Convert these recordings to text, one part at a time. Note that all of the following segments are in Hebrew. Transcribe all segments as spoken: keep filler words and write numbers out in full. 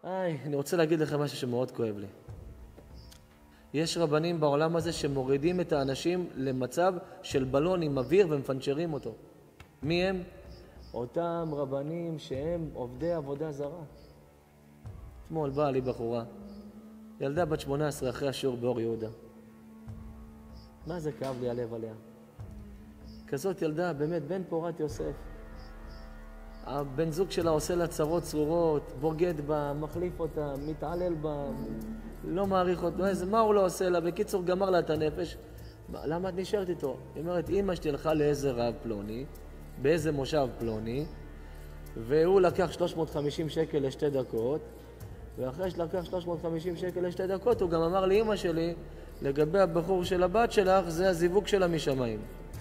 איי, אני רוצה להגיד לכם משהו שמאוד כואב לי. יש רבנים בעולם הזה שמורידים את האנשים למצב של בלון עם אוויר ומפנצ'רים אותו. מי הם? אותם רבנים שהם עובדי עבודה זרה. אתמול באה לי בחורה, ילדה בת שמונה עשרה אחרי השיעור באור יהודה. מה זה כאב לי הלב עליה? כזאת ילדה, באמת, בן פורת יוסף. הבן זוג שלה עושה לה צרות צרורות, בוגד בה, מחליף אותה, מתעלל בה, לא מעריך אותה, איזה, מה הוא לא עושה לה? בקיצור, גמר לה את הנפש. למה את נשארת איתו? היא אומרת, אמא שלי הלכה לאיזה רב פלוני, באיזה מושב פלוני, והוא לקח שלוש מאות וחמישים שקל לשתי דקות, ואחרי שלקח שלוש מאות וחמישים שקל לשתי דקות, הוא גם אמר לאמא שלי, לגבי הבחור של הבת שלך, זה הזיווג שלה משמיים.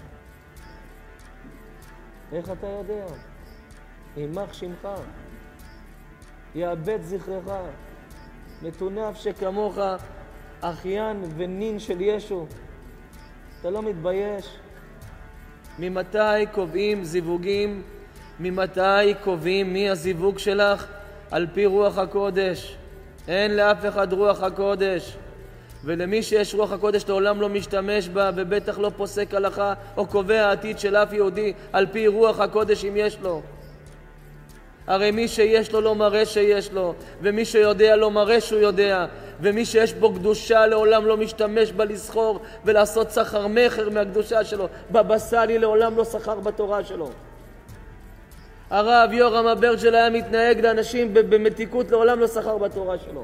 איך אתה יודע? יימח שמך, יאבד זכרך, מטונף שכמוך, אחיין ונין של ישו. אתה לא מתבייש? ממתי קובעים זיווגים? ממתי קובעים מי הזיווג שלך? על פי רוח הקודש. אין לאף אחד רוח הקודש. ולמי שיש רוח הקודש לעולם לא משתמש בה, ובטח לא פוסק הלכה או קובע העתיד של אף יהודי על פי רוח הקודש אם יש לו. הרי מי שיש לו לא מראה שיש לו, ומי שיודע לא מראה שהוא יודע, ומי שיש בו קדושה לעולם לא משתמש בה לסחור ולעשות סחר מחר מהקדושה שלו. בבא סאלי לעולם לא סחר בתורה שלו. הרב יורם אברג'ל היה מתנהג לאנשים במתיקות, לעולם לא סחר בתורה שלו.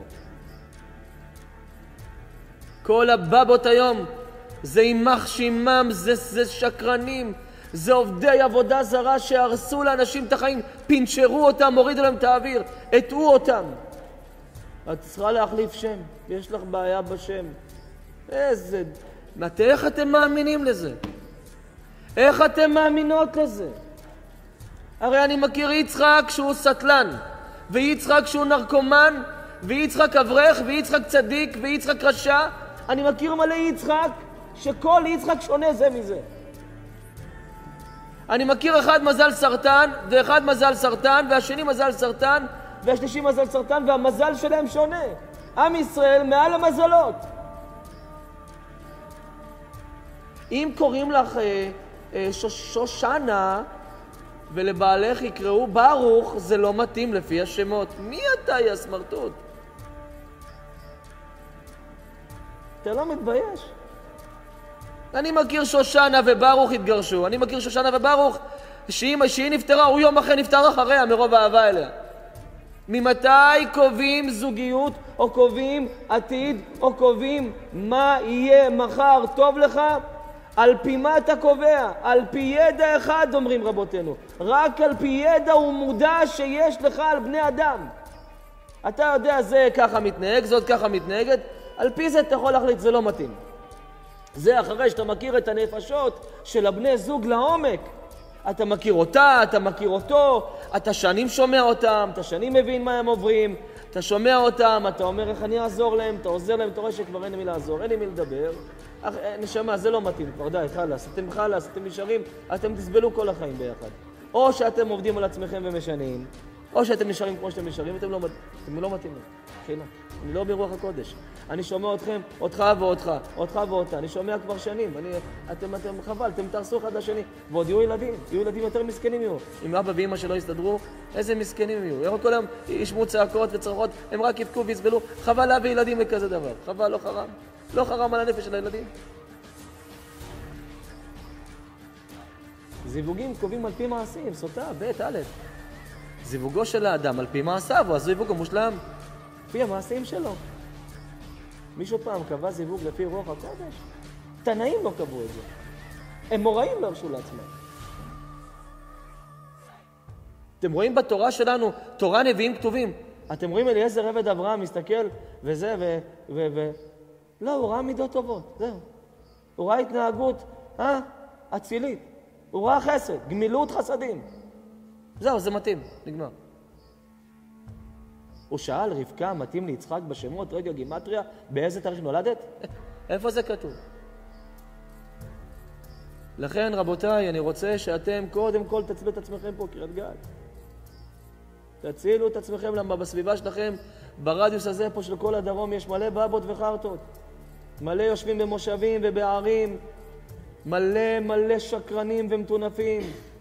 כל הבבות היום זה יימח שמם, זה, זה שקרנים, זה עובדי עבודה זרה שהרסו לאנשים את החיים, פינצ'רו אותם, הורידו להם את האוויר, הטעו אותם. את צריכה להחליף שם, יש לך בעיה בשם. איזה... מתי, איך אתם מאמינים לזה? איך אתם מאמינות לזה? הרי אני מכיר יצחק שהוא סטלן, ויצחק שהוא נרקומן, ויצחק אברך, ויצחק צדיק, ויצחק רשע. אני מכיר מלא יצחק, שכל יצחק שונה זה מזה. אני מכיר אחד מזל סרטן, ואחד מזל סרטן, והשני מזל סרטן, והשלישי מזל סרטן, והמזל שלהם שונה. עם ישראל מעל המזלות. אם קוראים לך אה, אה, שושנה, ולבעלך יקראו ברוך, זה לא מתאים לפי השמות. מי אתה, יא סמרטוט? אתה לא מתבייש? אני מכיר שושנה וברוך התגרשו. אני מכיר שושנה וברוך שהיא, שהיא נפטרה, הוא יום אחרי נפטר אחריה מרוב אהבה אליה. ממתי קובעים זוגיות או קובעים עתיד או קובעים מה יהיה מחר טוב לך? על פי מה אתה קובע? על פי ידע אחד, אומרים רבותינו. רק על פי ידע ומודע שיש לך על בני אדם. אתה יודע, זה ככה מתנהג, זאת ככה מתנהגת. על פי זה אתה יכול להחליט, זה לא מתאים. זה אחרי שאתה מכיר את הנפשות של הבני זוג לעומק. אתה מכיר אותה, אתה מכיר אותו, אתה שנים שומע אותם, אתה שנים מבין מה הם עוברים, אתה שומע אותם, אתה אומר איך אני אעזור להם, אתה עוזר להם, אתה רואה שכבר אין לי מי לעזור, אין לי מי לדבר. אך, נשמה, זה לא מתאים כבר, די, חלס, אתם חלס, אתם נשארים, אתם תסבלו כל החיים ביחד. או שאתם עובדים על עצמכם ומשנים, או שאתם נשארים כמו שאתם נשארים, אתם לא, אתם לא מתאימים. חינה, אני לא ברוח הקודש. אני שומע אתכם, אותך ואותך, אותך ואותה. אני שומע כבר שנים. אני, אתם, אתם חבל, אתם תרסו אחד לשני. ועוד יהיו ילדים, יהיו ילדים יותר מסכנים יהיו. אם אבא ואמא שלא יסתדרו, איזה מסכנים יהיו. כל היום ישמעו צעקות וצרחות, הם רק יבכו ויסבלו. חבל להביא ילדים לכזה דבר. חבל, לא חרם. לא חרם על הנפש של הילדים. זיווגים קובעים על פי מעשים, סוטה, בית, א'. זיווגו של האדם על פי מעשיו, הוא הזיווג המושלם. לפי המעשים שלו. מישהו פעם קבע זיווג לפי רוח הקודש? תנאים לא קבעו את זה. הם מוראים לא הרשו לעצמם. אתם רואים בתורה שלנו, תורה נביאים כתובים. אתם רואים אליעזר עבד אברהם מסתכל וזה ו... ו... ו... לא, הוא ראה מידות טובות, זהו. הוא ראה התנהגות, אה? אצילית. הוא ראה חסד, גמילות חסדים. זהו, זה מתאים, נגמר. הוא שאל, רבקה, מתאים ליצחק בשמות, רגע גימטריה, באיזה תאריך נולדת? איפה זה כתוב? לכן, רבותיי, אני רוצה שאתם קודם כל תצילו את עצמכם פה, קריית גת. תצילו את עצמכם, למה בסביבה שלכם ברדיוס הזה פה של כל הדרום יש מלא בבות וחרטות. מלא יושבים במושבים ובערים. מלא מלא שקרנים ומטונפים.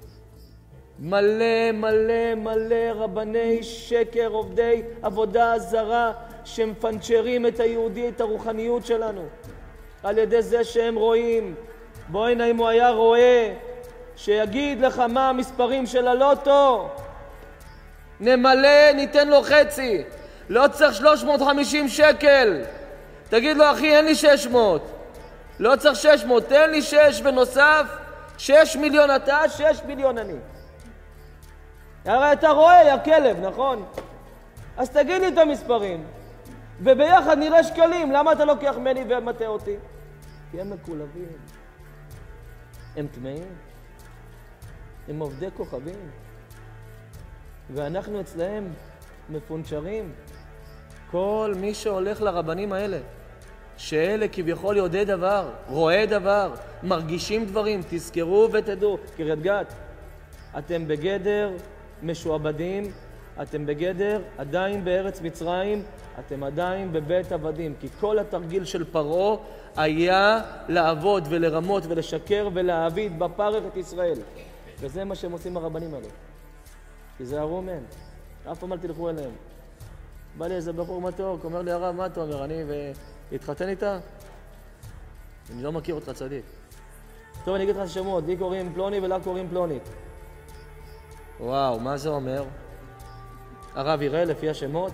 מלא מלא מלא רבני שקר, עובדי עבודה זרה, שמפנצ'רים את היהודי, את הרוחניות שלנו. על ידי זה שהם רואים. בואי הנה אם הוא היה רואה, שיגיד לך מה המספרים של הלוטו. נמלא, ניתן לו חצי. לא צריך שלוש מאות וחמישים שקל. תגיד לו, אחי, אין לי שש מאות. לא צריך שש מאות, תן לי שש ונוסף. שש מיליון אתה, שש מיליון אני. הרי אתה רואה, יא כלב, נכון? אז תגיד לי את המספרים. וביחד נראה שקלים. למה אתה לוקח מני ומטה אותי? כי הם מקולבים. הם טמאים. הם עובדי כוכבים. ואנחנו אצלהם מפונצ'רים. כל מי שהולך לרבנים האלה, שאלה כביכול יודע דבר, רואה דבר, מרגישים דברים, תזכרו ותדעו. קריית גת, אתם בגדר משועבדים, אתם בגדר עדיין בארץ מצרים, אתם עדיין בבית עבדים, כי כל התרגיל של פרעה היה לעבוד ולרמות ולשקר ולהעביד בפרך את ישראל. וזה מה שהם עושים הרבנים האלה. תיזהרו מהם, אף פעם אל תלכו אליהם. בא לי איזה בחור מתוק, אומר לי הרב, מה אתה אומר? אני והתחתן איתה? אני לא מכיר אותך צדיק. טוב, אני אגיד לך שמות, לי קוראים פלוני ולה קוראים פלונית. וואו, מה זה אומר? הרב יראה לפי השמות?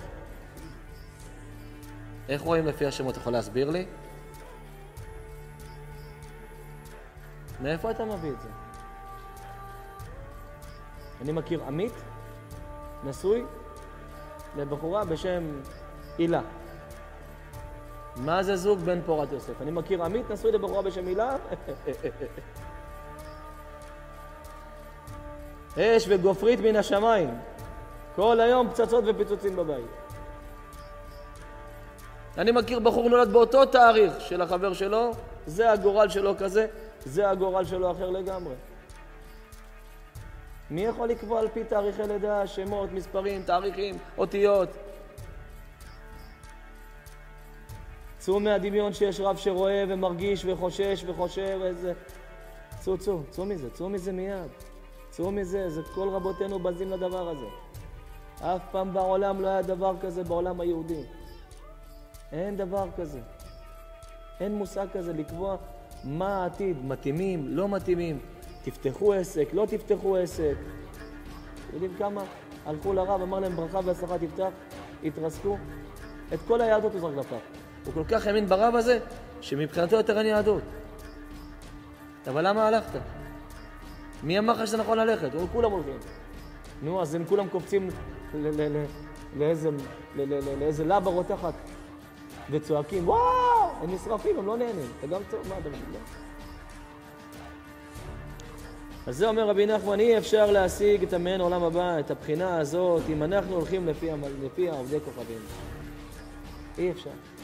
איך רואים לפי השמות? יכול להסביר לי? מאיפה אתה מביא את זה? אני מכיר עמית, נשוי, לבחורה בשם הילה. מה זה זוג בן פורת יוסף? אני מכיר עמית, נשוי לבחורה בשם הילה. אש וגופרית מן השמיים. כל היום פצצות ופיצוצים בבית. אני מכיר בחור נולד באותו תאריך של החבר שלו, זה הגורל שלו כזה, זה הגורל שלו אחר לגמרי. מי יכול לקבוע על פי תאריכי לידה, שמות, מספרים, תאריכים, אותיות? צאו מהדמיון שיש רב שרואה ומרגיש וחושש וחושב איזה... צאו, צאו, צאו מזה, צאו מזה מיד. צאו מזה, זה כל רבותינו בזים לדבר הזה. אף פעם בעולם לא היה דבר כזה בעולם היהודי. אין דבר כזה. אין מושג כזה לקבוע מה העתיד, מתאימים, לא מתאימים. תפתחו עסק, לא תפתחו עסק. יודעים כמה? הלכו לרב, אמר להם ברכה והצלחה תפתח, התרסקו. את כל היהדות הוא זרק לפח. הוא כל כך האמין ברב הזה, שמבחינתו יותר אין יהדות. אבל למה הלכת? מי אמר לך שזה נכון ללכת? הוא כולם הולכים. נו, אז הם כולם קופצים לאיזה לבה רותחת וצועקים, וואו! הם נשרפים, הם לא נהנים. אתה גם צועק, מה אתה מבין? אז זה אומר רבי נחמן, אי אפשר להשיג את המעין עולם הבא, את הבחינה הזאת, אם אנחנו הולכים לפי, לפי עובדי כוכבים. אי אפשר.